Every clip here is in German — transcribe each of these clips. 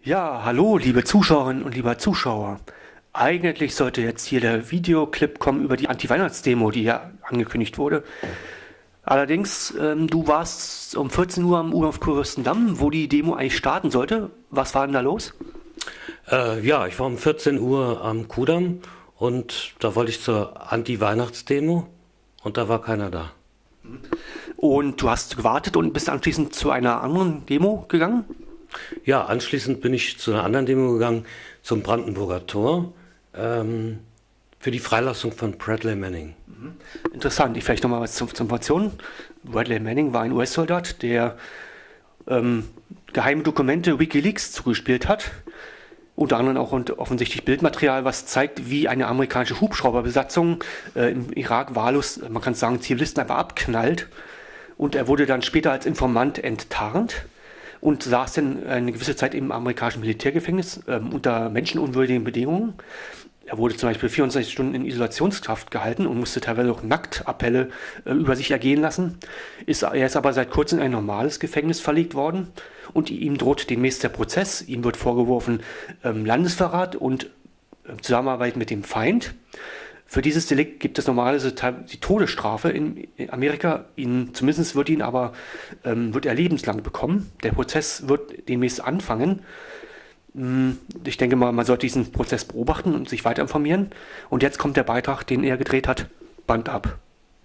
Ja, hallo, liebe Zuschauerinnen und lieber Zuschauer. Eigentlich sollte jetzt hier der Videoclip kommen über die Anti-Weihnachts-Demo, die ja angekündigt wurde. Allerdings, du warst um 14 Uhr am U-Bahnhof Kurfürstendamm, wo die Demo eigentlich starten sollte. Was war denn da los? Ja, ich war um 14 Uhr am Kudamm und da wollte ich zur Anti-Weihnachts-Demo und da war keiner da. Und du hast gewartet und bist anschließend zu einer anderen Demo gegangen? Ja, anschließend bin ich zu einer anderen Demo gegangen, zum Brandenburger Tor, für die Freilassung von Bradley Manning. Interessant, ich vielleicht nochmal was zur Information. Bradley Manning war ein US-Soldat, der geheime Dokumente Wikileaks zugespielt hat. Unter anderem auch offensichtlich Bildmaterial, was zeigt, wie eine amerikanische Hubschrauberbesatzung im Irak wahllos, man kann sagen, Zivilisten einfach abknallt. Und er wurde dann später als Informant enttarnt und saß dann eine gewisse Zeit im amerikanischen Militärgefängnis unter menschenunwürdigen Bedingungen. Er wurde zum Beispiel 24 Stunden in Isolationshaft gehalten und musste teilweise auch Nacktappelle über sich ergehen lassen. Er ist aber seit kurzem in ein normales Gefängnis verlegt worden und ihm droht demnächst der Prozess. Ihm wird vorgeworfen Landesverrat und Zusammenarbeit mit dem Feind. Für dieses Delikt gibt es normalerweise die Todesstrafe in Amerika. Zumindest wird er lebenslang bekommen. Der Prozess wird demnächst anfangen. Ich denke mal, man sollte diesen Prozess beobachten und sich weiter informieren. Und jetzt kommt der Beitrag, den er gedreht hat. Band ab.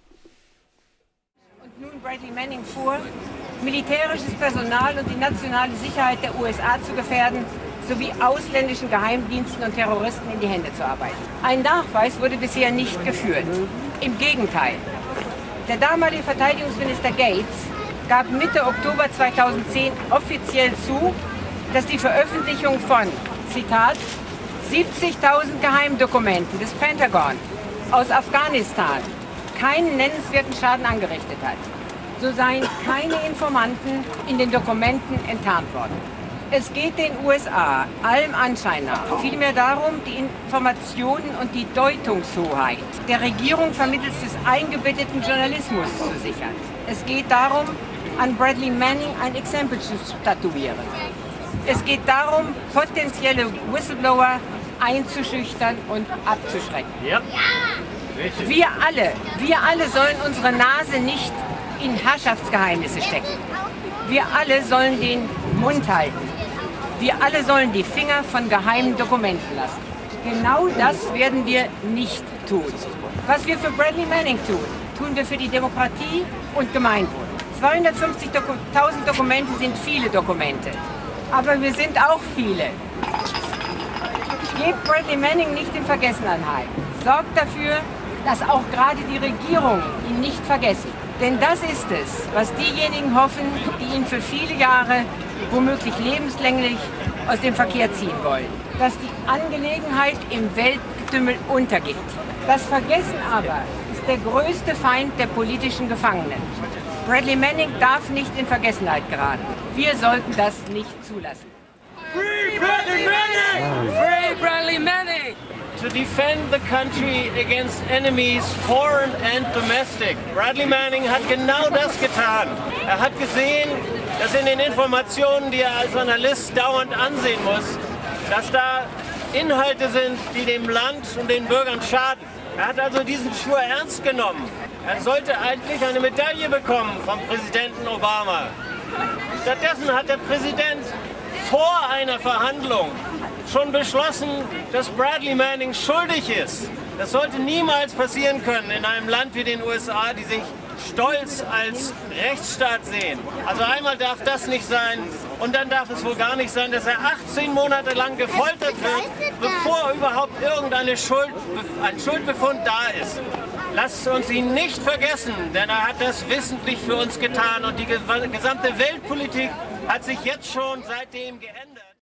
Und nun Bradley Manning fuhr, militärisches Personal und die nationale Sicherheit der USA zu gefährden, sowie ausländischen Geheimdiensten und Terroristen in die Hände zu arbeiten. Ein Nachweis wurde bisher nicht geführt. Im Gegenteil. Der damalige Verteidigungsminister Gates gab Mitte Oktober 2010 offiziell zu, dass die Veröffentlichung von, Zitat, 70.000 Geheimdokumenten des Pentagon aus Afghanistan keinen nennenswerten Schaden angerichtet hat. So seien keine Informanten in den Dokumenten enttarnt worden. Es geht den USA allem Anschein nach vielmehr darum, die Informationen und die Deutungshoheit der Regierung vermittels des eingebetteten Journalismus zu sichern. Es geht darum, an Bradley Manning ein Exempel zu statuieren. Es geht darum, potenzielle Whistleblower einzuschüchtern und abzuschrecken. Ja. Wir alle sollen unsere Nase nicht in Herrschaftsgeheimnisse stecken. Wir alle sollen den Mund halten. Wir alle sollen die Finger von geheimen Dokumenten lassen. Genau das werden wir nicht tun. Was wir für Bradley Manning tun, tun wir für die Demokratie und Gemeinwohl. 250.000 Dokumente sind viele Dokumente. Aber wir sind auch viele. Gebt Bradley Manning nicht in Vergessenheit. Sorgt dafür, dass auch gerade die Regierungen ihn nicht vergessen. Denn das ist es, was diejenigen hoffen, die ihn für viele Jahre, womöglich lebenslänglich, aus dem Verkehr ziehen wollen. Dass die Angelegenheit im Weltgetümmel untergeht. Das Vergessen aber ist der größte Feind der politischen Gefangenen. Bradley Manning darf nicht in Vergessenheit geraten. Wir sollten das nicht zulassen. Free Bradley Manning! Free Bradley Manning! To defend the country against enemies, foreign and domestic. Bradley Manning hat genau das getan. Er hat gesehen, dass in den Informationen, die er als Journalist dauernd ansehen muss, dass da Inhalte sind, die dem Land und den Bürgern schaden. Er hat also diesen Schwur ernst genommen. Er sollte eigentlich eine Medaille bekommen vom Präsidenten Obama. Stattdessen hat der Präsident vor einer Verhandlung schon beschlossen, dass Bradley Manning schuldig ist. Das sollte niemals passieren können in einem Land wie den USA, die sich stolz als Rechtsstaat sehen. Also einmal darf das nicht sein und dann darf es wohl gar nicht sein, dass er 18 Monate lang gefoltert wird, bevor überhaupt irgendein Schuldbefund da ist. Lasst uns ihn nicht vergessen, denn er hat das wissentlich für uns getan und die gesamte Weltpolitik hat sich jetzt schon seitdem geändert.